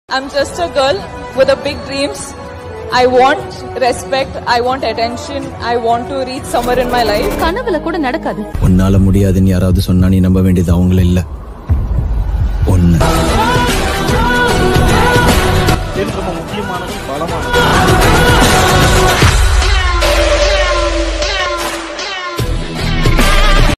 I'm just a girl with a big dreams. I want respect, I want attention, I want to reach somewhere in my life. கனவுல கூட நடக்காது. உன்னால முடியாதுன்னு யாராவது சொன்னா நீ நம்ப வேண்டியது அவங்கள இல்ல.